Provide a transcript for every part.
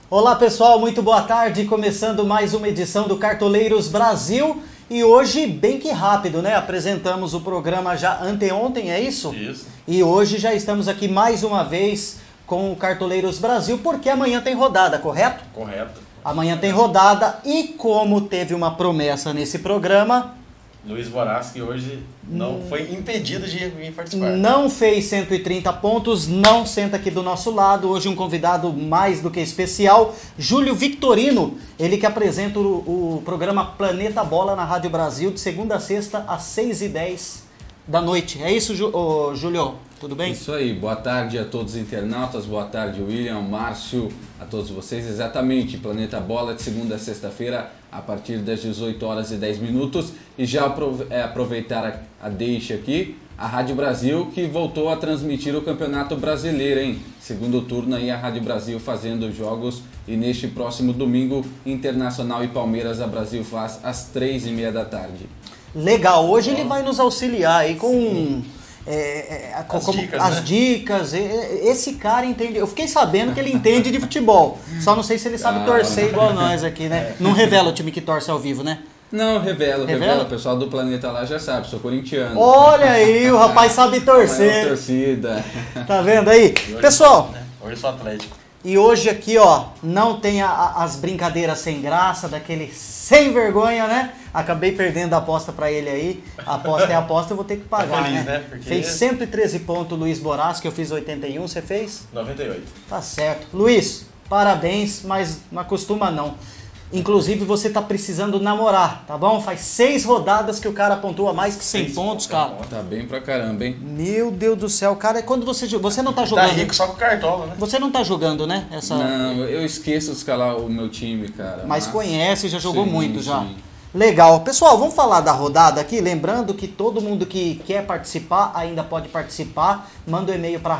Olá pessoal, muito boa tarde, começando mais uma edição do Cartoleiros Brasil e hoje bem que rápido, né? Apresentamos o programa já anteontem, é isso? Isso. E hoje já estamos aqui mais uma vez com o Cartoleiros Brasil porque amanhã tem rodada, correto? Correto. Amanhã tem rodada e como teve uma promessa nesse programa... Luiz Boraski hoje não foi impedido de vir participar. Não fez 130 pontos, não senta aqui do nosso lado. Hoje um convidado mais do que especial, Júlio Victorino. Ele que apresenta o programa Planeta Bola na Rádio Brasil de segunda a sexta às 6h10 da noite. É isso, Júlio? Tudo bem? Isso aí, boa tarde a todos os internautas, boa tarde William, Márcio, a todos vocês. Exatamente, Planeta Bola de segunda a sexta-feira a partir das 18h10. E já aproveitar a deixa aqui, a Rádio Brasil que voltou a transmitir o Campeonato Brasileiro, hein? Segundo turno aí a Rádio Brasil fazendo jogos e neste próximo domingo, Internacional e Palmeiras a Brasil faz às 3h30 da tarde. Legal, hoje ele vai nos auxiliar aí com... As dicas, esse cara entende. Eu fiquei sabendo que ele entende de futebol. Só não sei se ele sabe torcer igual nós aqui, né? Não revela o time que torce ao vivo, né? Não, revela. O pessoal do Planeta lá já sabe, sou corintiano. Olha aí, o rapaz sabe torcer. Maior torcida. Tá vendo aí? Hoje, pessoal, hoje eu sou Atlético. E hoje aqui, ó, não tem as brincadeiras sem graça, daquele sem vergonha, né? Acabei perdendo a aposta pra ele aí. A aposta é aposta, eu vou ter que pagar, feliz, né? Porque... Fez 113 pontos, Luiz Boraski, eu fiz 81, você fez? 98. Tá certo. Luiz, parabéns, mas não acostuma não. Inclusive você tá precisando namorar, tá bom? Faz 6 rodadas que o cara pontua mais que 100 pontos, cara. Tá bem pra caramba, hein? Meu Deus do céu, cara, quando você não tá jogando... Tá rico só com cartola, né? Você não tá jogando, né? Não, eu esqueço de escalar o meu time, cara. Mas conhece, já jogou sim, muito já. Sim. Legal. Pessoal, vamos falar da rodada aqui. Lembrando que todo mundo que quer participar ainda pode participar. Manda um e-mail para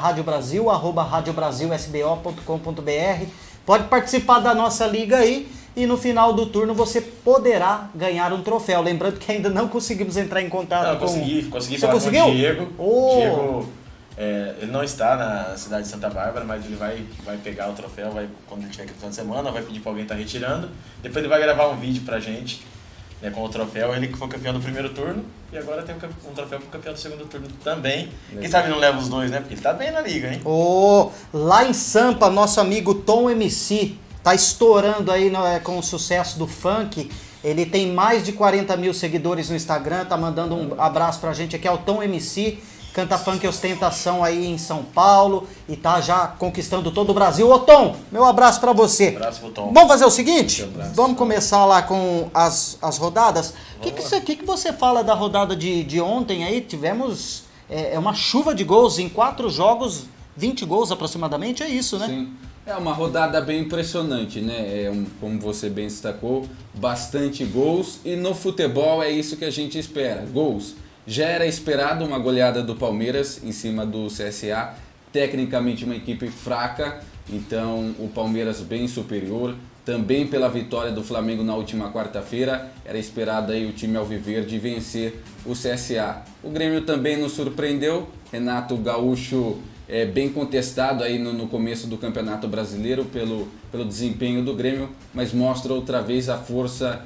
radiobrasil@radiobrasilsbo.com.br. Pode participar da nossa liga aí. E no final do turno você poderá ganhar um troféu. Lembrando que ainda não conseguimos entrar em contato com... Consegui Você falar conseguiu? com o Diego. Oh. Diego, ele não está na cidade de Santa Bárbara, mas ele vai pegar o troféu, quando ele estiver aqui no final de semana, vai pedir para alguém estar retirando. Depois ele vai gravar um vídeo pra gente, né, com o troféu. Ele que foi campeão do primeiro turno e agora tem um troféu para campeão do segundo turno também. Quem sabe não leva os dois, né? Porque ele tá bem na liga, hein? Lá em Sampa, nosso amigo Tom MC... tá estourando aí com o sucesso do funk. Ele tem mais de 40 mil seguidores no Instagram. Tá mandando um abraço pra gente aqui. É o Tom MC. Canta funk ostentação aí em São Paulo. E tá já conquistando todo o Brasil. Ô Tom, meu abraço pra você. Abraço pro Tom. Vamos fazer o seguinte? Vamos começar lá com as rodadas. O que você fala da rodada de ontem aí? Tivemos uma chuva de gols em 4 jogos. 20 gols aproximadamente. É isso, né? Sim. É uma rodada bem impressionante, né? Como você bem destacou, bastante gols e no futebol é isso que a gente espera, gols. Já era esperado uma goleada do Palmeiras em cima do CSA, tecnicamente uma equipe fraca, então o Palmeiras bem superior. Também pela vitória do Flamengo na última quarta-feira, era esperado aí o time alviverde vencer o CSA. O Grêmio também nos surpreendeu, Renato Gaúcho bem contestado aí no começo do Campeonato Brasileiro pelo desempenho do Grêmio, mas mostra outra vez a força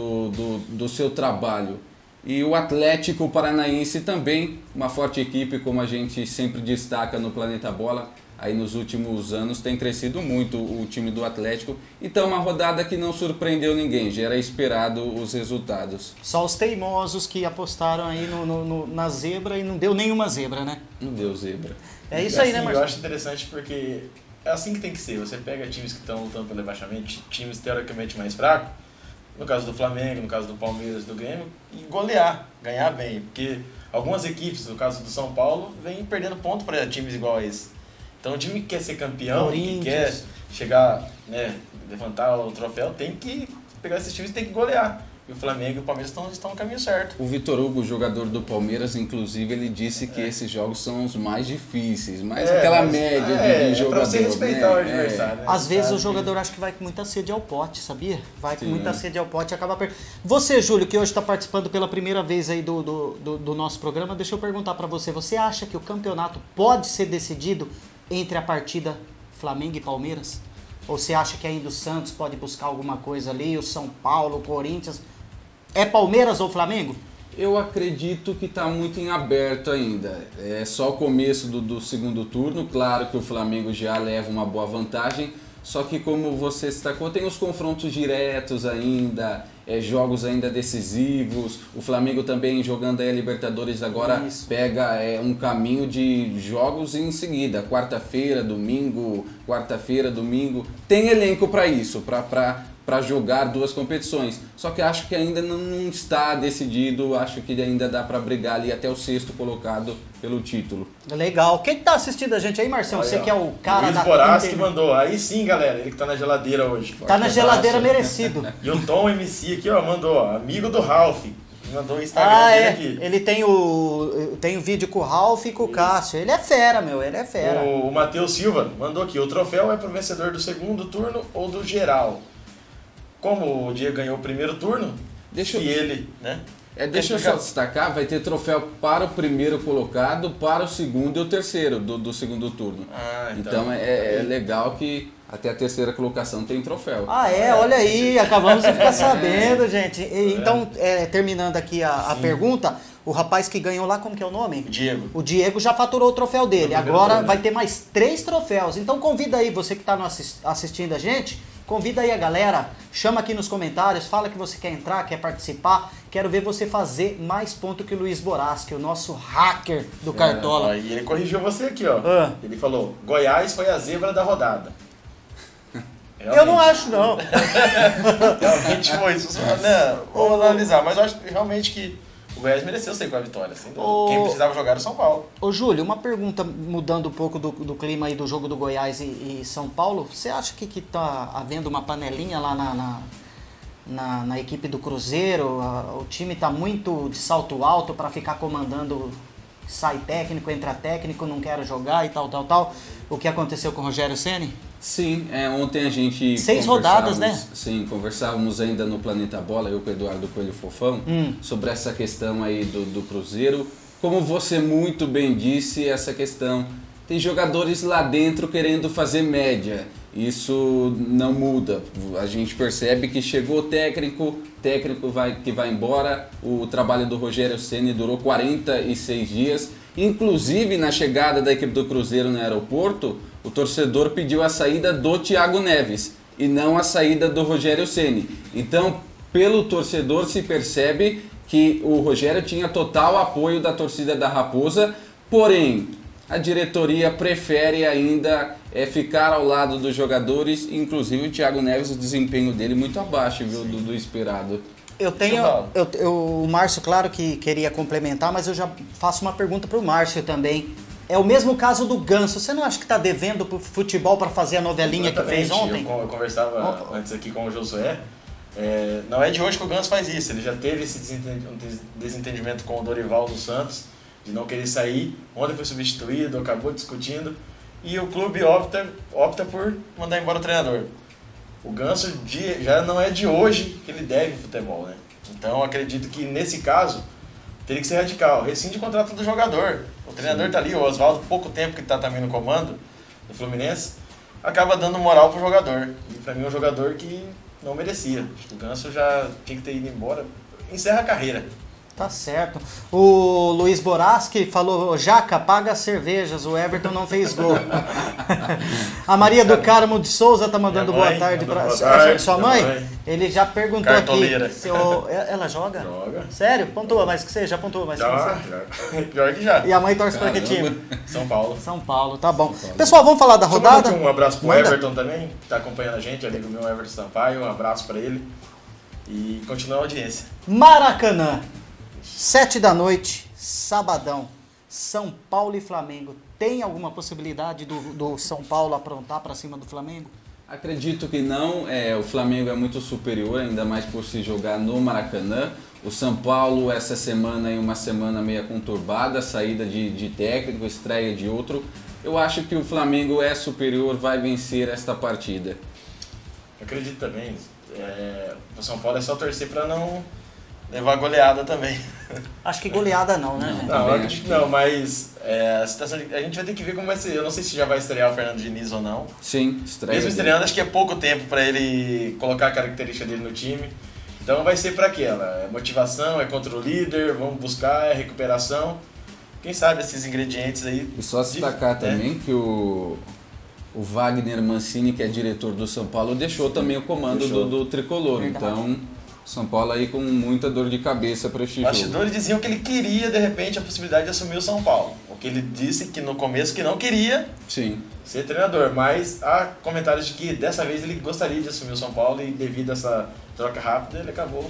do seu trabalho. E o Atlético Paranaense também, uma forte equipe, como a gente sempre destaca no Planeta Bola, aí nos últimos anos tem crescido muito o time do Atlético. Então uma rodada que não surpreendeu ninguém, já era esperado os resultados. Só os teimosos que apostaram aí na zebra e não deu nenhuma zebra, né? Não deu zebra. É isso aí, assim, né, Marcelo? Eu acho interessante porque é assim que tem que ser. Você pega times que estão lutando pelo rebaixamento, times teoricamente mais fracos, no caso do Flamengo, no caso do Palmeiras, do Grêmio, e golear, ganhar bem. Porque algumas equipes, no caso do São Paulo, vêm perdendo ponto para times igual a esse. Então o time que quer ser campeão, que quer chegar, né, levantar o troféu, tem que pegar esses times e tem que golear. E o Flamengo e o Palmeiras estão no caminho certo. O Vitor Hugo, jogador do Palmeiras, inclusive, ele disse que esses jogos são os mais difíceis, mas aquela média de jogador. Pra você respeitar o adversário. Né? Às vezes o jogador acha que vai com muita sede ao pote, sabia? Vai com muita sede ao pote e acaba perdendo. Você, Júlio, que hoje está participando pela primeira vez aí do nosso programa, deixa eu perguntar para você. Você acha que o campeonato pode ser decidido entre a partida Flamengo e Palmeiras? Ou você acha que ainda o Santos pode buscar alguma coisa ali, o São Paulo, o Corinthians? É Palmeiras ou Flamengo? Eu acredito que está muito em aberto ainda. É só o começo do segundo turno. Claro que o Flamengo já leva uma boa vantagem. Só que, como você destacou, tem os confrontos diretos ainda, jogos ainda decisivos. O Flamengo também, jogando aí a Libertadores agora, pega um caminho de jogos em seguida. Quarta-feira, domingo, Tem elenco para isso, para jogar duas competições. Só que acho que ainda não está decidido, acho que ainda dá para brigar ali até o 6º colocado pelo título. Legal. Quem tá assistindo a gente aí, Marcelo? Você que é o cara Luiz Boraz que mandou. Aí sim, galera, ele que tá na geladeira hoje. Tá na geladeira merecido. E o Tom MC aqui, ó, mandou, ó, amigo do Ralph. Mandou o Instagram dele aqui. Ele tem o vídeo com o Ralph e com o Cássio. Ele é fera, meu, ele é fera. O Matheus Silva mandou aqui, o troféu é pro vencedor do segundo turno ou do geral? Como o Diego ganhou o primeiro turno, ele, né? Deixa eu só destacar, vai ter troféu para o primeiro colocado, para o segundo e o terceiro do segundo turno. Então é legal que até a terceira colocação tem troféu. Olha aí, acabamos de ficar sabendo, gente. Então, terminando aqui a pergunta, o rapaz que ganhou lá, como que é o nome? Diego. O Diego já faturou o troféu dele, agora vai ter mais 3 troféus. Então convida aí, você que está assistindo a gente, convida aí a galera, chama aqui nos comentários, fala que você quer entrar, quer participar. Quero ver você fazer mais ponto que o Luiz Boraz, que é o nosso hacker do Cartola. E ele corrigiu você aqui, ó. Ele falou, Goiás foi a zebra da rodada. Realmente. Eu não acho, não. Realmente foi isso. Vamos analisar, mas eu acho realmente que o Goiás mereceu sair com a vitória. Assim, quem precisava jogar era o São Paulo. Ô Júlio, uma pergunta mudando um pouco do clima aí do jogo do Goiás e São Paulo. Você acha que tá havendo uma panelinha lá na equipe do Cruzeiro? O time tá muito de salto alto para ficar comandando, sai técnico, entra técnico, não quero jogar e tal. O que aconteceu com o Rogério Ceni? Sim, ontem a gente 6 rodadas, né? Sim, conversávamos ainda no Planeta Bola, eu com o Eduardo Coelho Fofão, sobre essa questão aí do Cruzeiro. Como você muito bem disse, essa questão, tem jogadores lá dentro querendo fazer média. Isso não muda. A gente percebe que chegou o técnico que vai embora. O trabalho do Rogério Ceni durou 46 dias. Inclusive, na chegada da equipe do Cruzeiro no aeroporto, o torcedor pediu a saída do Thiago Neves e não a saída do Rogério Ceni. Então, pelo torcedor se percebe que o Rogério tinha total apoio da torcida da Raposa, porém, a diretoria prefere ainda ficar ao lado dos jogadores, inclusive o Thiago Neves, o desempenho dele muito abaixo, viu, do esperado. O Márcio, claro que queria complementar, mas eu já faço uma pergunta para o Márcio também. É o mesmo caso do Ganso. Você não acha que está devendo pro futebol para fazer a novelinha que fez ontem? Eu conversava antes aqui com o Josué. Não é de hoje que o Ganso faz isso. Ele já teve esse desentendimento com o Dorival do Santos, de não querer sair. Ontem foi substituído, acabou discutindo. E o clube opta por mandar embora o treinador. O Ganso já não é de hoje que ele deve futebol, né? Então acredito que nesse caso teria que ser radical. Rescinde o contrato do jogador. O treinador tá ali, o Oswaldo, pouco tempo que tá também no comando do Fluminense, acaba dando moral pro jogador. E pra mim é um jogador que não merecia. Acho que o Ganso já tinha que ter ido embora. Encerra a carreira. Tá certo. O Luiz Boraz que falou, Jaca, paga as cervejas, o Everton não fez gol. A Maria do Carmo de Souza tá mandando boa tarde pra sua mãe. Ele já perguntou Cartoleira. Aqui. Ela joga? Joga. Sério? Pontua mais que você? Já pontuou mais que você? Pior que já. E a mãe torce pra que time? São Paulo. São Paulo, tá bom. Pessoal, vamos falar da rodada? Um abraço pro Everton também, que tá acompanhando a gente, amigo meu Everton Sampaio, um abraço pra ele. E continua a audiência. Maracanã. 7 da noite, sabadão, São Paulo e Flamengo. Tem alguma possibilidade do São Paulo aprontar para cima do Flamengo? Acredito que não. O Flamengo é muito superior, ainda mais por se jogar no Maracanã. O São Paulo, essa semana é uma semana meio conturbada, saída de técnico, estreia de outro. Eu acho que o Flamengo é superior, vai vencer esta partida. Eu acredito também. O São Paulo é só torcer para não levar goleada também. Acho que goleada não, né? Não, eu acredito que não, mas a situação a gente vai ter que ver como vai ser. Eu não sei se já vai estrear o Fernando Diniz ou não. Sim, estreia. Mesmo estreando, acho que é pouco tempo para ele colocar a característica dele no time. Então vai ser para aquela. É motivação, é contra o líder, vamos buscar, é recuperação. Quem sabe esses ingredientes aí. E só destacar também que o Wagner Mancini, que é diretor do São Paulo, deixou também o comando do Tricolor. Verdade. Então, São Paulo aí com muita dor de cabeça para este jogo. Bastidores diziam que ele queria, de repente, a possibilidade de assumir o São Paulo. O que ele disse que no começo que não queria Sim. ser treinador, mas há comentários de que dessa vez ele gostaria de assumir o São Paulo e devido a essa troca rápida ele acabou.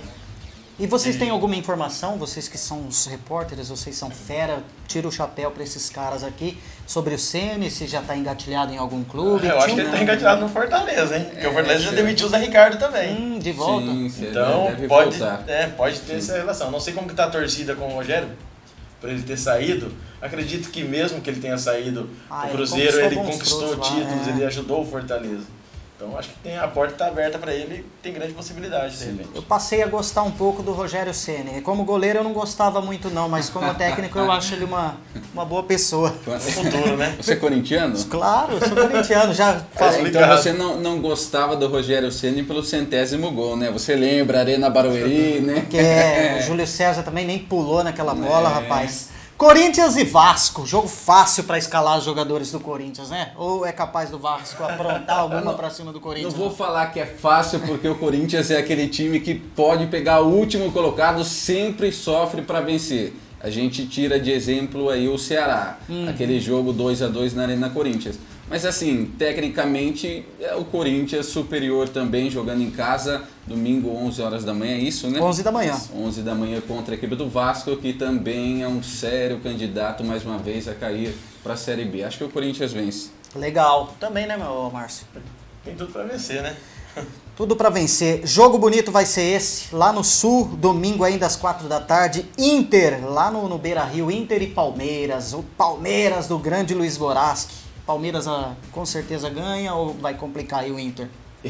E vocês têm alguma informação, vocês que são os repórteres, vocês são fera, tira o chapéu para esses caras aqui, sobre o Ceni, se já está engatilhado em algum clube? Eu acho que ele está engatilhado no Fortaleza, hein? Porque o Fortaleza já demitiu o Zé Ricardo também. De volta? Sim, Então deve pode, voltar. pode ter essa relação. Não sei como que tá a torcida com o Rogério, por ele ter saído. Acredito que mesmo que ele tenha saído do Cruzeiro, ele conquistou títulos, ele ajudou o Fortaleza. Então acho que a porta está aberta para ele, tem grande possibilidade de repente. Eu passei a gostar um pouco do Rogério Ceni. Como goleiro eu não gostava muito não, mas como técnico eu acho ele uma boa pessoa. No futuro, né? Você é corintiano? Claro, eu sou corintiano, já falei. Então você não gostava do Rogério Ceni pelo 100º gol, né? Você lembra, Arena Barueri, né? Que o Júlio César também nem pulou naquela bola, rapaz. Corinthians e Vasco, jogo fácil para escalar os jogadores do Corinthians, né? Ou é capaz do Vasco aprontar alguma para cima do Corinthians? Não vou falar que é fácil, porque o Corinthians é aquele time que pode pegar o último colocado, sempre sofre para vencer. A gente tira de exemplo aí o Ceará, aquele jogo 2-2 na Arena Corinthians. Mas assim, tecnicamente é o Corinthians superior também, jogando em casa, domingo 11 horas da manhã, é isso, né? 11 da manhã. 11 da manhã contra a equipe do Vasco, que também é um sério candidato, mais uma vez, a cair para a Série B. Acho que o Corinthians vence. Legal. Também, né, meu Márcio? Tem tudo para vencer, né? Tudo para vencer. Jogo bonito vai ser esse, lá no Sul, domingo ainda às 4 da tarde. Inter, lá no Beira-Rio, Inter e Palmeiras. O Palmeiras do grande Luiz Boraski. Palmeiras com certeza ganha ou vai complicar aí o Inter?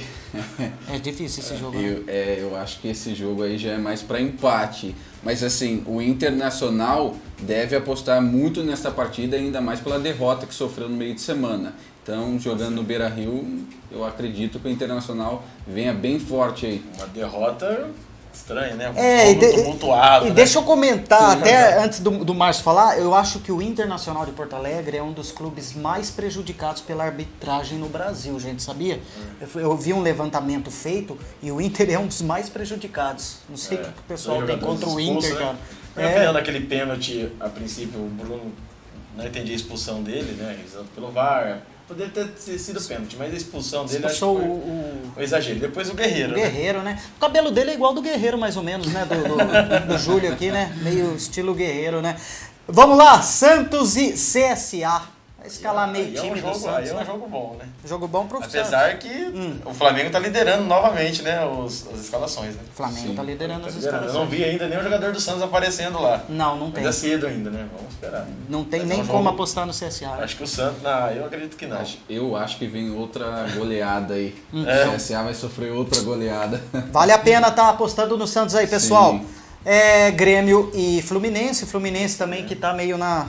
É difícil esse jogo, né? Eu acho que esse jogo aí já é mais para empate. Mas assim, o Internacional deve apostar muito nessa partida, ainda mais pela derrota que sofreu no meio de semana. Então, jogando no Beira-Rio, eu acredito que o Internacional venha bem forte aí. Uma derrota estranha, né? Tumultuado, né? Deixa eu comentar, até antes do Márcio falar, eu acho que o Internacional de Porto Alegre é um dos clubes mais prejudicados pela arbitragem no Brasil, gente, sabia? Eu vi um levantamento feito e o Inter é um dos mais prejudicados. Não sei o que o pessoal tem contra o Inter, né? cara. Minha opinião naquele pênalti, a princípio, o Bruno não entendi a expulsão dele, né? Pelo VAR. Poderia ter sido pênalti, mas a expulsão dele acho que foi o exagero. Depois o Guerreiro, né? Guerreiro, né? O cabelo dele é igual do Guerreiro, mais ou menos, né? Do Júlio aqui, né? Meio estilo Guerreiro, né? Vamos lá, Santos e CSA. Vai escalar meio time do Santos. Aí é um jogo bom, né? Jogo bom pro Santos. Apesar que o Flamengo tá liderando novamente, né? as escalações, né? O Flamengo tá liderando as escalações. Eu não vi ainda nenhum jogador do Santos aparecendo lá. Não tem. Ainda é cedo ainda, né? Vamos esperar. Não tem nem como apostar no CSA. Acho que o Santos, eu acredito que não. Eu acho que vem outra goleada aí. O CSA vai sofrer outra goleada. Vale a pena estar apostando no Santos aí, pessoal. Sim. Grêmio e Fluminense. Fluminense também que tá meio na...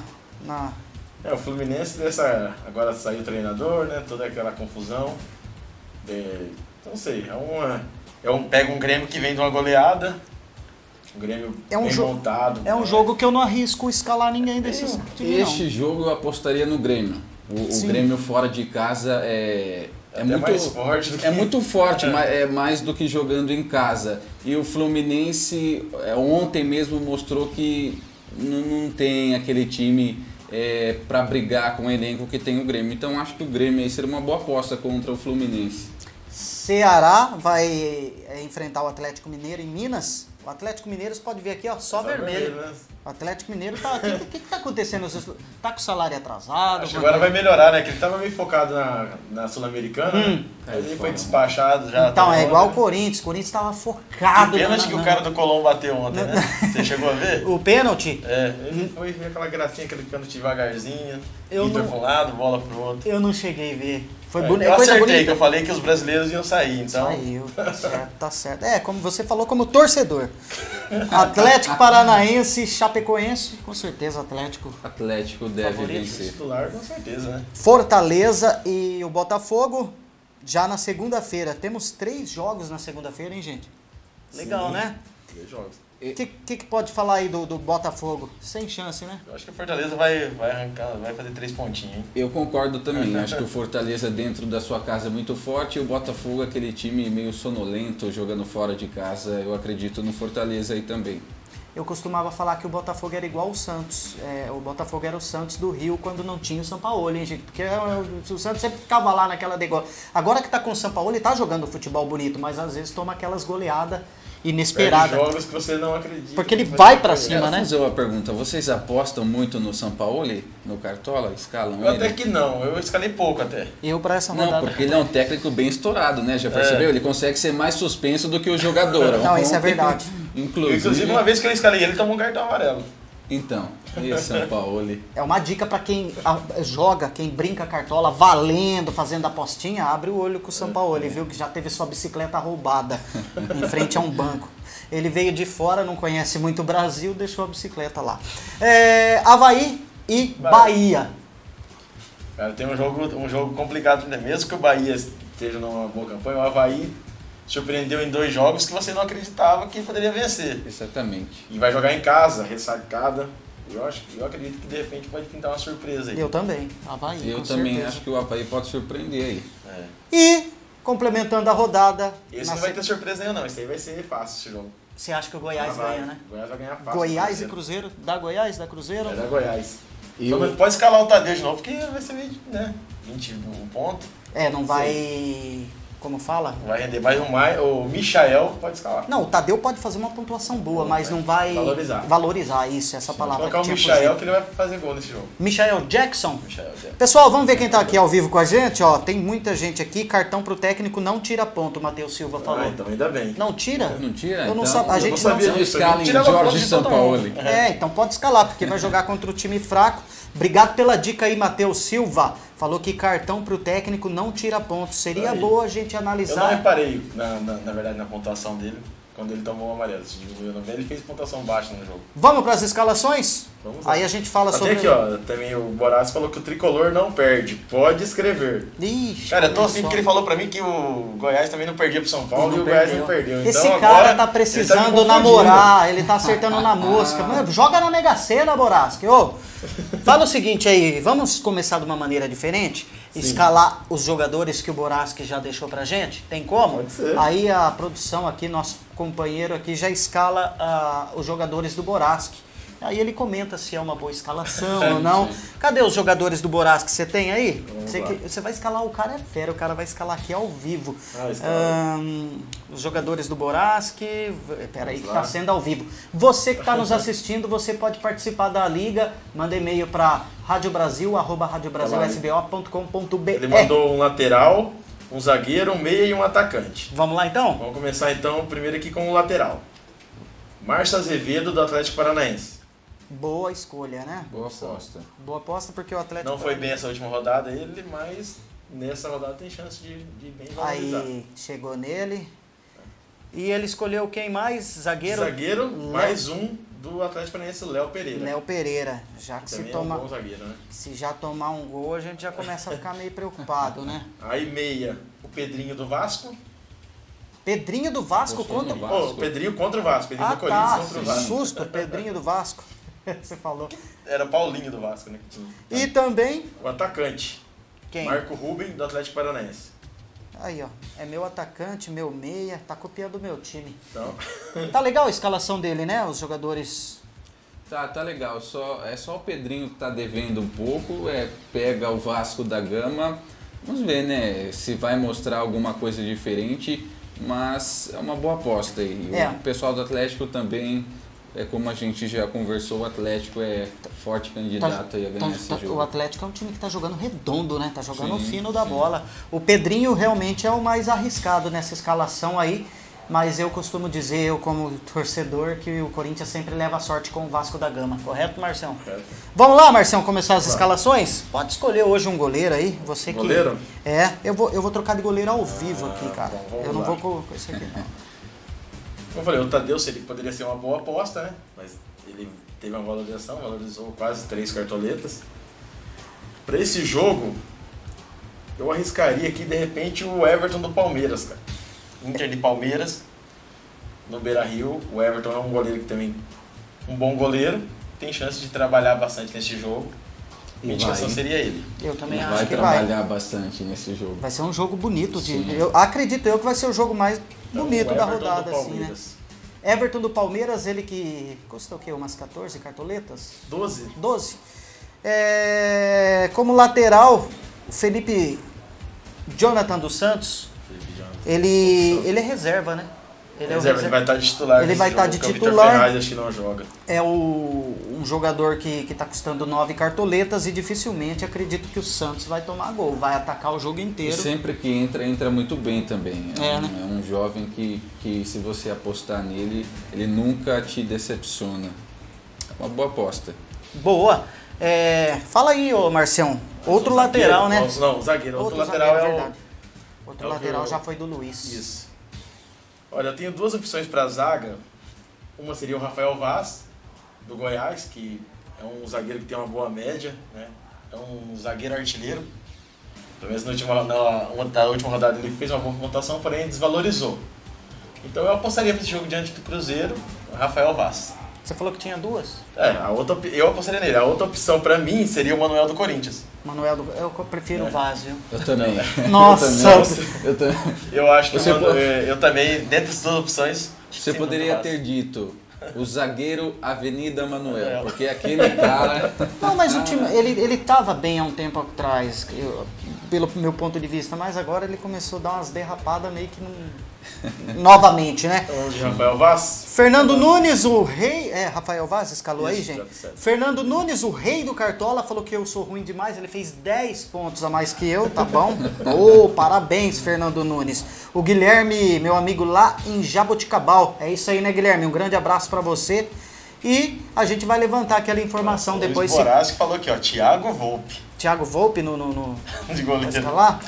o Fluminense agora saiu o treinador, né? Toda aquela confusão. Não sei, pega um Grêmio que vem de uma goleada, um Grêmio bem montado. É um jogo que eu não arrisco escalar ninguém desses times. Este jogo eu apostaria no Grêmio. O Grêmio fora de casa é muito mais forte do que... É muito forte, é mais do que jogando em casa. E o Fluminense ontem mesmo mostrou que não tem aquele time para brigar com o elenco que tem o Grêmio. Então acho que o Grêmio aí seria uma boa aposta contra o Fluminense. Ceará vai enfrentar o Atlético Mineiro em Minas. O Atlético Mineiro, você pode ver aqui, ó, só vermelho. Né? O Atlético Mineiro tá... O que tá acontecendo? Tá com o salário atrasado? Acho que agora vai melhorar, né? Que ele tava meio focado na Sul-Americana, aí ele foi despachado já. Então, é igual o né? Corinthians. O Corinthians tava focado... Que pênalti que o cara do Colombo bateu ontem, né? Você chegou a ver? O pênalti? É, ele foi ver aquela gracinha, aquele pênalti devagarzinho, Eu Inter não- pra um lado, bola pro outro. Eu não cheguei a ver. Foi É, bonito. eu Coisa acertei, que bonita. eu falei que os brasileiros iam sair, então... Saiu, tá certo. É, como você falou, como torcedor. Atlético Paranaense, Chapecoense, com certeza Atlético. Atlético deve Favorito. vencer. Titular, com certeza, né? Fortaleza e o Botafogo, já na segunda-feira. Temos 3 jogos na segunda-feira, hein, gente? Legal, Sim. né? 3 jogos. O que pode falar aí do Botafogo? Sem chance, né? Eu acho que o Fortaleza vai arrancar, vai fazer 3 pontinhos, hein? Eu concordo também. Acho que o Fortaleza dentro da sua casa é muito forte e o Botafogo, aquele time meio sonolento, jogando fora de casa. Eu acredito no Fortaleza aí também. Eu costumava falar que o Botafogo era igual o Santos. O Botafogo era o Santos do Rio quando não tinha o Sampaoli, hein, gente? Porque o Santos sempre ficava lá naquela degola. Agora que tá com o Sampaoli, tá jogando futebol bonito, mas às vezes toma aquelas goleadas inesperadas. Perde jogos que você não acredita. Porque ele que vai pra ganhar. cima, Quero né? fazer uma pergunta. Vocês apostam muito no Sampaoli, no Cartola? Escalam Eu ele? até que não, eu escalei pouco até. Eu pra essa Não, rodada. porque ele é um técnico bem estourado, né? Já percebeu? Ele consegue ser mais suspenso do que o jogador. Não, isso é Ontem, verdade. Inclusive, uma vez que eu escalei ele, tomou um cartão amarelo. Então, e Sampaoli? É uma dica pra quem joga, quem brinca cartola, valendo, fazendo apostinha, abre o olho com o Sampaoli, viu? Que já teve sua bicicleta roubada em frente a um banco. Ele veio de fora, não conhece muito o Brasil, deixou a bicicleta lá. Avaí e Bahia. Cara, tem um jogo complicado, né? Mesmo que o Bahia esteja numa boa campanha, o Avaí surpreendeu em 2 jogos que você não acreditava que poderia vencer. Exatamente. E vai jogar em casa, ressacada. Eu acredito que de repente pode pintar uma surpresa aí. Eu também, Avaí, Eu com também certeza. acho que o Avaí pode surpreender aí. É. E, complementando a rodada, Esse não vai ter surpresa nenhuma, não. Esse aí vai ser fácil esse jogo. você acha que o Goiás Vai. ganha, né? O Goiás vai ganhar fácil. Goiás e Cruzeiro, dá Goiás, dá Cruzeiro? É da Goiás. E Só o- não pode escalar o Tadeu de novo, porque vai ser meio, né? 21 pontos. Não vai... Como fala? Não vai render. Mas o Michael pode escalar. Não, o Tadeu pode fazer uma pontuação boa, mas não vai valorizar isso, essa palavra. Vou colocar o que tinha Michael fugido. que ele vai fazer gol nesse jogo. Michael Jackson. Michael, é. Pessoal, vamos ver quem tá aqui ao vivo com a gente, ó. Tem muita gente aqui. Cartão pro técnico não tira ponto, o Matheus Silva falou. Ah, então ainda bem. Não tira? Não tira? Eu não Então, sab- a eu gente não não sabia sabe. disso. Escalem Tirava ponto Jorge de todo Sampaoli. mundo. Então pode escalar, porque vai jogar contra o time fraco. Obrigado pela dica aí, Matheus Silva. Falou que cartão pro técnico não tira pontos. Seria Aí. boa a gente Eu não analisar. reparei, na verdade, na pontuação dele, quando ele tomou o amarelo. Se diminuiu o nome dele, ele fez pontuação baixa no jogo. Vamos para as escalações? Vamos lá. Aí a gente fala Até sobre... aqui, ó, também o Boraz falou que o tricolor não perde. Pode escrever. Ixi, Cara, eu tô olha assim só. porque ele falou pra mim que o Goiás também não perdia pro São Paulo Não e o Goiás perdeu. não perdeu. Então, Esse agora, cara tá ele precisando me confundindo. namorar, ele tá acertando na mosca. Mano, joga na Mega Sena, Borasque. Ô, fala o seguinte aí, vamos começar de uma maneira diferente? Escalar os jogadores que o Borasque já deixou pra gente? Tem como? Pode ser. Aí a produção aqui, nosso companheiro aqui, já escala os jogadores do Borasque. Aí ele comenta se é uma boa escalação ou não. Cadê os jogadores do Borasque? Você tem aí? Vamos Você, lá. você vai escalar, o cara é fera, o cara vai escalar aqui ao vivo. Escala. Os jogadores do Borasque, peraí que Vamos lá. está sendo ao vivo. Você que está nos assistindo, você pode participar da liga, manda e-mail para radiobrasil@radiobrasilsbo.com.br. Ele mandou um lateral, um zagueiro, um meia e um atacante. Vamos lá então? Vamos começar então primeiro aqui com o lateral. Márcio Azevedo, do Atlético Paranaense. Boa escolha, né? Boa aposta. Boa aposta porque o Atlético... Não foi bem essa última rodada ele, mas nessa rodada tem chance de bem valorizar. Aí chegou nele. E ele escolheu quem mais? Zagueiro? Zagueiro, Léo- mais um do Atlético Paranaense, Léo Pereira. Léo Pereira. Já que Também se, é um bom zagueiro, né? se já tomar um gol, a gente já começa a ficar meio preocupado, né? Aí meia, o Pedrinho do Vasco. Pedrinho do Vasco Gostou contra... do Vasco? Oh, o Pedrinho contra o Vasco. Pedrinho Ah, do Corinthians tá. contra o Que Vasco. susto, Pedrinho do Vasco. Você falou. Era o Paulinho do Vasco, né? E também, O atacante, quem? Marco Ruben, do Atlético Paranaense. Aí, ó. É meu atacante, meu meia. Tá copiando o meu time. Então, Tá legal a escalação dele, né? Os jogadores... Tá legal. É só o Pedrinho que tá devendo um pouco. Pega o Vasco da Gama. Vamos ver, né? Se vai mostrar alguma coisa diferente. Mas é uma boa aposta aí. É. O pessoal do Atlético também como a gente já conversou, o Atlético é forte candidato aí a ganhar esse jogo. O Atlético é um time que tá jogando redondo, né? Tá jogando Sim, fino da sim. bola. O Pedrinho realmente é o mais arriscado nessa escalação aí, mas eu costumo dizer, eu como torcedor, que o Corinthians sempre leva sorte com o Vasco da Gama. Correto, Marcião? Correto. Vamos lá, Marcião, começar as escalações? Pode escolher hoje um goleiro aí. Você que... Goleiro? É, eu vou trocar de goleiro ao vivo aqui, cara. bom, vamos Eu não lá. vou com isso aqui, não. Como eu falei, o Tadeu poderia ser uma boa aposta, né? Mas ele teve uma valorização, valorizou quase 3 cartoletas. Para esse jogo, eu arriscaria aqui, de repente, o Everton do Palmeiras, cara. Inter de Palmeiras, no Beira-Rio. O Everton é um goleiro que também um bom goleiro, tem chance de trabalhar bastante nesse jogo. E Minha indicação vai. seria ele. Eu também Ele acho vai que vai. trabalhar bastante nesse jogo. Vai ser um jogo bonito. Sim. Eu acredito eu que vai ser o jogo mais bonito Então, da o Everton rodada, do assim, né? Palmeiras. Everton do Palmeiras, ele que custa o quê? Umas 14 cartoletas? 12. 12. Como lateral, o Felipe Jonathan dos Santos, Felipe Jonathan. ele é reserva, né? Ele é o Reserva, ele vai estar de titular. Ele nesse vai estar jogo, de porque o Vitor titular. Ferraz acho que não joga. É um jogador que está custando 9 cartoletas e dificilmente acredito que o Santos vai tomar gol. Vai atacar o jogo E inteiro. sempre que entra muito bem também. É, né? É um jovem que se você apostar nele, ele nunca te decepciona. É uma boa aposta. Boa. Fala aí, ô Marcião. Outro O zagueiro, lateral, né? Não, o zagueiro. Outro lateral zagueiro, é o... verdade. Outro é o lateral que eu- já foi do Luiz. Isso. Olha, eu tenho 2 opções para a zaga. Uma seria o Rafael Vaz, do Goiás, que é um zagueiro que tem uma boa média, né? É um zagueiro artilheiro. Pelo menos na última rodada ele fez uma boa pontuação, porém desvalorizou. Então eu apostaria para esse jogo diante do Cruzeiro, o Rafael Vaz. Você falou que tinha 2? Eu apostaria nele. A outra opção para mim seria o Manuel do Corinthians. Manuel, eu prefiro o Vaz, viu? Eu também. Nossa! Eu também. Eu acho que Você eu também, dentre as 2 opções... Você sim, poderia Manuel Vaz. ter dito o zagueiro Avenida Manuel, porque aquele cara... Não, mas o time, ele tava bem há um tempo atrás, pelo meu ponto de vista, mas agora ele começou a dar umas derrapadas meio que novamente, né? Então, de Rafael Vaz. Fernando Nunes, o rei... Rafael Vaz escalou aí, Isso, gente? tá certo. Fernando Nunes, o rei do Cartola, falou que eu sou ruim demais. Ele fez 10 pontos a mais que eu, tá bom? Parabéns, Fernando Nunes. O Guilherme, meu amigo lá em Jaboticabal. É isso aí, né, Guilherme? Um grande abraço pra você. E a gente vai levantar aquela informação depois. O Boraz que falou aqui, ó, Thiago Volpe, Thiago Volpe no de vai goleiro. escalar?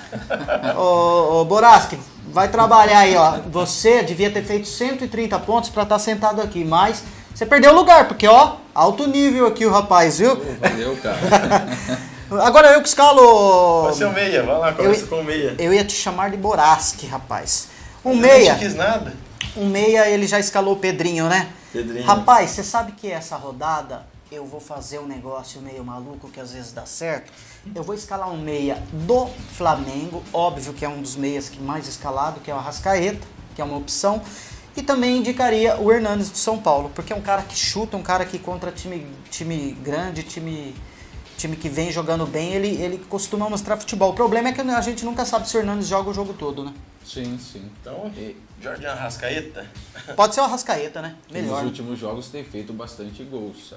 Ô Boraski, vai trabalhar aí, ó. Você devia ter feito 130 pontos pra estar sentado aqui, mas você perdeu o lugar, porque, ó, alto nível aqui o rapaz, viu? Valeu, cara. Agora eu que escalo... Pode ser o meia, vai lá, começa com o meia. Eu ia te chamar de Boraski, rapaz. Um Eu meia, não te fiz nada. ele já escalou o Pedrinho, né? Pedrinho. Rapaz, você sabe que essa rodada eu vou fazer um negócio meio maluco que às vezes dá certo? Eu vou escalar um meia do Flamengo, óbvio que é um dos meias que mais escalado, que é o Arrascaeta, que é uma opção. E também indicaria o Hernanes do São Paulo, porque é um cara que chuta, um cara que contra time grande, time que vem jogando bem, ele costuma mostrar futebol. O problema é que a gente nunca sabe se o Hernanes joga o jogo todo, né? Sim, sim. Então, Jorge Arrascaeta. Pode ser o Arrascaeta, né? Melhor. Nos últimos jogos tem feito bastante gols.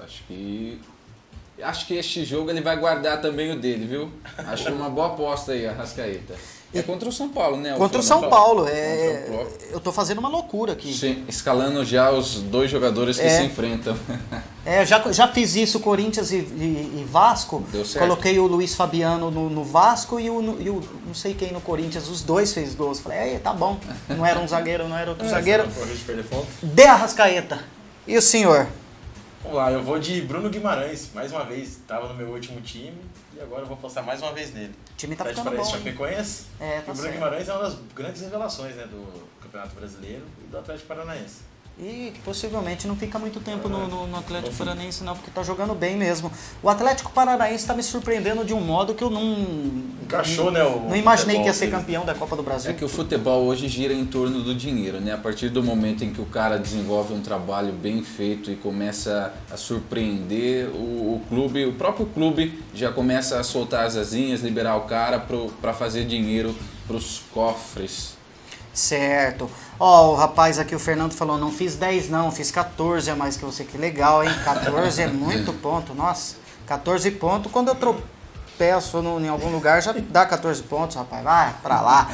Acho que este jogo ele vai guardar também o dele, viu? Acho uma boa aposta aí, Arrascaeta. É contra o São Paulo, né? Contra o Flamengo. São Paulo. Contra o Eu tô fazendo uma loucura aqui. Sim, escalando já os 2 jogadores que se enfrentam. Já fiz isso, Corinthians e Vasco. Deu certo. Coloquei o Luiz Fabiano no Vasco e o não sei quem no Corinthians. Os dois fez gols. Falei, tá bom. Não era um zagueiro, não era outro zagueiro. Não corre de perder ponto. De Arrascaeta. E o senhor? Vamos lá, eu vou de Bruno Guimarães, mais uma vez. Estava no meu último time e agora eu vou postar mais uma vez nele. O time tá Atlético ficando bom, Paranaense hein? Chapecoense. Tá o Bruno certo. Guimarães é uma das grandes revelações, né, do Campeonato Brasileiro e do Atlético Paranaense. E possivelmente não fica muito tempo no Atlético Paranaense não, porque tá jogando bem mesmo. O Atlético Paranaense tá me surpreendendo de um modo que eu não... Encaixou, né? Não imaginei que ia ser futebol campeão da Copa do Brasil. É que o futebol hoje gira em torno do dinheiro, né? A partir do momento em que o cara desenvolve um trabalho bem feito e começa a surpreender, o próprio clube já começa a soltar as asinhas, liberar o cara para fazer dinheiro para os cofres. Certo. Ó, o rapaz aqui, o Fernando falou, não fiz 10 não, fiz 14 a mais que você. Que legal, hein? 14 é muito ponto, nossa. 14 pontos, quando eu tropeço em algum lugar, já dá 14 pontos, rapaz. Vai pra lá.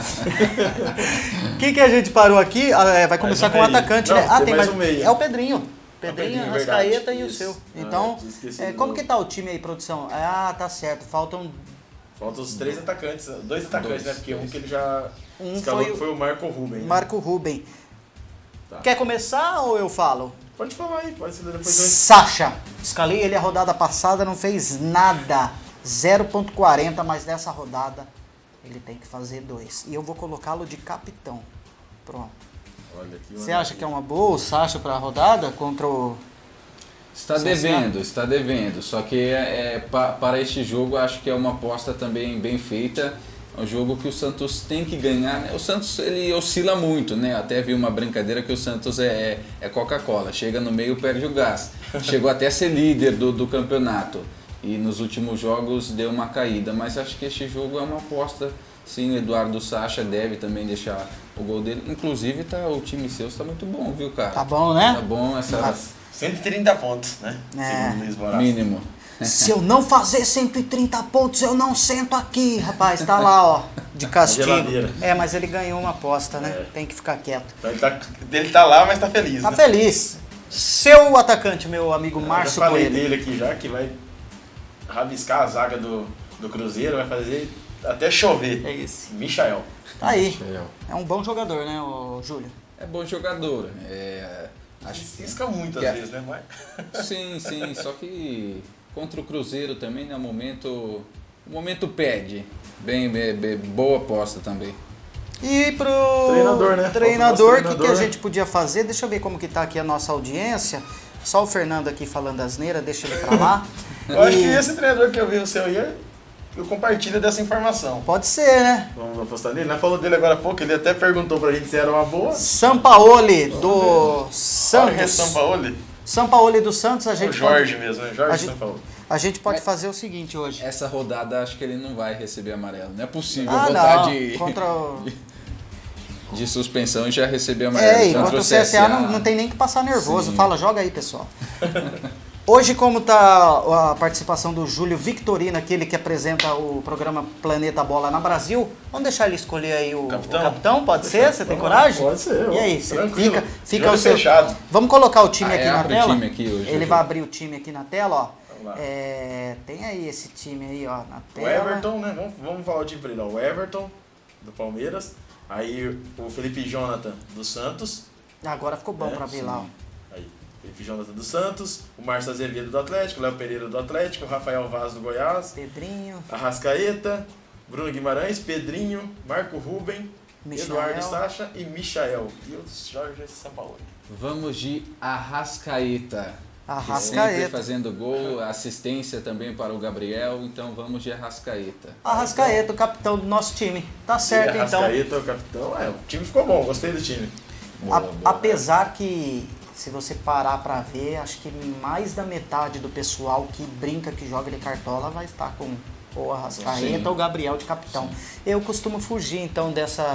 Quem que a gente parou aqui? Vai começar com o atacante, né? Tem mais um meio. É o Pedrinho. Pedrinho, Arrascaeta e o seu. Isso. Então, como que que tá o time aí, produção? Ah, tá certo. Faltam os 3 atacantes, 2 atacantes, né? Porque um que ele já foi o Marco Ruben. Marco Ruben. Tá. Quer começar ou eu falo? Pode falar aí, pode ser depois. Sacha. Escalei ele a rodada passada, não fez nada. 0,40, mas nessa rodada ele tem que fazer 2. E eu vou colocá-lo de capitão. Pronto. Você acha que é uma boa o Sacha para a rodada contra o... Está devendo. Só que para este jogo acho que é uma aposta também bem feita. É um jogo que o Santos tem que ganhar, né? O Santos ele oscila muito, né? Até vi uma brincadeira que o Santos é Coca-Cola. Chega no meio, perde o gás. Chegou até a ser líder do campeonato. E nos últimos jogos deu uma caída. Mas acho que este jogo é uma aposta. Sim, o Eduardo Sacha deve também deixar o gol dele. Inclusive, o time seu está muito bom, viu, cara? Tá bom, né? Tá bom essa... 130 pontos, né? Segundo Luiz Borato. Mínimo. Se eu não fazer 130 pontos, eu não sento aqui, rapaz. Tá lá, ó, de castigo. Mas ele ganhou uma aposta, né? Tem que ficar quieto. Então ele tá lá, mas tá feliz, Tá né? feliz. Seu atacante, meu amigo Márcio Coelho. Eu Coelho. falei dele aqui já, que vai rabiscar a zaga do Cruzeiro, vai fazer até chover. É esse. Michael. Tá aí. É um bom jogador, né, o Júlio? É bom jogador. Acho que cisca muito às vezes, né, Marcos? Sim, só que contra o Cruzeiro também, né, o momento pede. Bem, boa aposta também. E pro treinador, né? Treinador, o que a gente podia fazer? Deixa eu ver como que tá aqui a nossa audiência. Só o Fernando aqui falando asneira, deixa ele pra lá. Eu acho que esse treinador que eu vi o seu aí, eu compartilho dessa informação. Pode ser, né? Vamos apostar nele? Nós falou dele agora há pouco, ele até perguntou pra gente se era uma boa. Sampaoli do Santos. Sampaoli? Sampaoli do Santos, a gente o Jorge pode... mesmo, né? Jorge Sampaoli. A gente pode fazer o seguinte hoje. Essa rodada acho que ele não vai receber amarelo. Não é possível contra o... de suspensão e já receber amarelo. E contra o CSA não tem nem que passar nervoso. Sim. Fala, joga aí, pessoal. Hoje, como tá a participação do Júlio Victorino, aquele que apresenta o programa Planeta Bola na Brasil, vamos deixar ele escolher aí o capitão? Pode ser? Você tem coragem? Pode ser. E aí, você fica o seu... fechado. Vamos colocar o time aqui na tela? O time aqui hoje, ele vai abrir o time aqui na tela, ó. Tem aí esse time aí, ó, na tela. O Everton, né? Vamos falar o time pra ele, ó. O Everton, do Palmeiras. Aí o Felipe Jonathan, do Santos. Agora ficou bom pra ver lá, ó. Felipe Jonathan do Santos, o Márcio Azevedo do Atlético, o Léo Pereira do Atlético, o Rafael Vaz do Goiás, Pedrinho, Arrascaeta, Bruno Guimarães, Pedrinho, Marco Ruben, Eduardo Sacha e Michael. E o Jorge Sampaoli. Vamos de Arrascaeta. Arrascaeta. Fazendo gol, assistência também para o Gabriel, então vamos de Arrascaeta. Arrascaeta, o capitão do nosso time. Tá certo, então. Arrascaeta, o capitão. O time ficou bom, gostei do time. Apesar que, se você parar pra ver, acho que mais da metade do pessoal que brinca, que joga de cartola, vai estar com ou Arrascaeta ou Gabriel de capitão. Sim. Eu costumo fugir, então,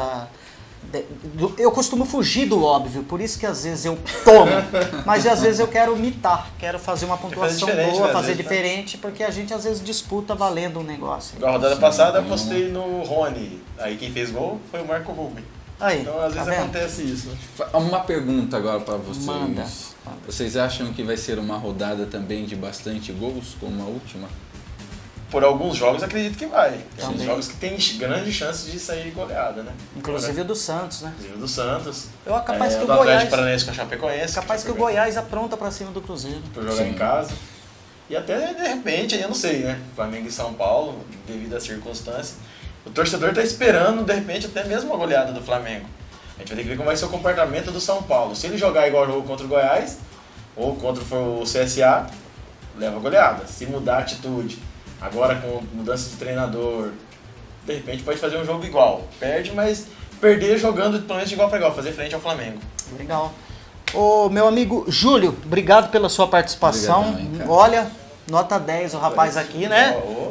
eu costumo fugir do óbvio, por isso que às vezes eu tomo, mas às vezes eu quero imitar, quero fazer uma pontuação boa, fazer diferente, porque a gente às vezes disputa valendo um negócio. Na rodada passada eu apostei no Rony, aí quem fez gol foi o Marco Ruben. Aí, então às vezes acontece isso. Uma pergunta agora para vocês. Manda. Vocês acham que vai ser uma rodada também de bastante gols, como a última? Por alguns jogos acredito que vai. Tem jogos que tem grande chance de sair goleada, né? Inclusive o do Santos, né? Inclusive o do Santos. Eu capaz que o Goiás... Atlético Paranaense com a Chapecoense. Capaz que o Goiás apronta pra cima do Cruzeiro. Por jogar em casa. E até, de repente, eu não sei, né? Flamengo e São Paulo, devido às circunstâncias. O torcedor tá esperando, de repente, até mesmo a goleada do Flamengo. A gente vai ter que ver como vai ser o comportamento do São Paulo. Se ele jogar igual jogou contra o Goiás, ou contra o CSA, leva a goleada. Se mudar a atitude... Agora com mudança de treinador, de repente pode fazer um jogo igual. Perde, mas perder jogando pelo menos de igual para igual, fazer frente ao Flamengo. Legal. Ô, meu amigo Júlio, obrigado pela sua participação. Olha, nota 10 o rapaz aqui, né?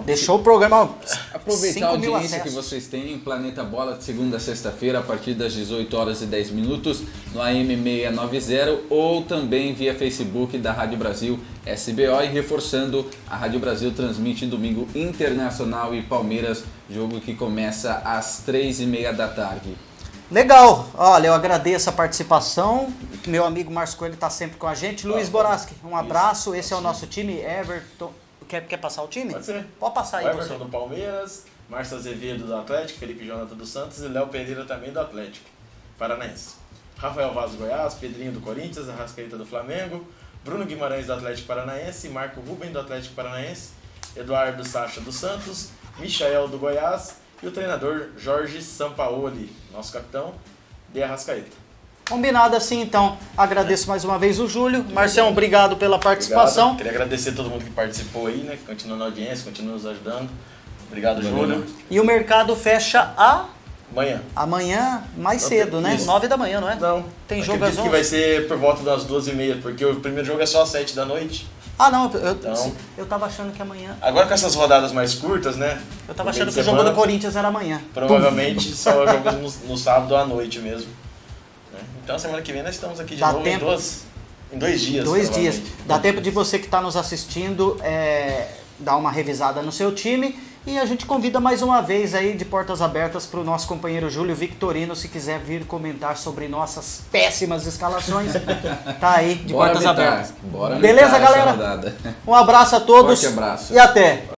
Deixou o programa. Aproveitar a audiência que vocês têm em Planeta Bola de segunda a sexta-feira a partir das 18 horas e 10 minutos no AM 690 ou também via Facebook da Rádio Brasil SBO, e reforçando, a Rádio Brasil transmite domingo Internacional e Palmeiras, jogo que começa às 3h30 da tarde. Legal, olha, eu agradeço a participação, meu amigo Márcio Coelho está sempre com a gente. Luiz Boraschi, um abraço, esse é o nosso time. Everton, quer passar o time? Pode ser. Pode passar aí. Everton do Palmeiras, Márcio Azevedo do Atlético, Felipe Jonathan do Santos e Léo Pereira também do Atlético Paranaense. Rafael Vaz do Goiás, Pedrinho do Corinthians, Arrascaeta do Flamengo, Bruno Guimarães do Atlético Paranaense, Marco Ruben do Atlético Paranaense, Eduardo Sacha do Santos, Michael do Goiás e o treinador Jorge Sampaoli, nosso capitão, de Arrascaeta. Combinado assim, então. Agradeço mais uma vez o Júlio. Marcião, obrigado pela participação. Obrigado. Queria agradecer a todo mundo que participou aí, né? Que continua na audiência, continua nos ajudando. Obrigado, Júlio. E o mercado fecha amanhã mais cedo, né? Isso. 9 da manhã, não é? Não. Tem jogo às 11? Que vai ser por volta das 2h30, porque o primeiro jogo é só às 7 da noite. Ah, não, Então, eu tava achando que amanhã. Agora com essas rodadas mais curtas, né? Eu tava achando que o jogo do Corinthians era amanhã. Provavelmente só jogo no sábado à noite mesmo. Né? Então semana que vem nós estamos aqui de novo em 2 dias. 2 dias. Dá tempo de você que está nos assistindo dar uma revisada no seu time. E a gente convida mais uma vez aí de portas abertas para o nosso companheiro Júlio Victorino, se quiser vir comentar sobre nossas péssimas escalações. Tá aí, de portas abertas. Bora Beleza, galera? Um abraço a todos. Forte abraço. E até.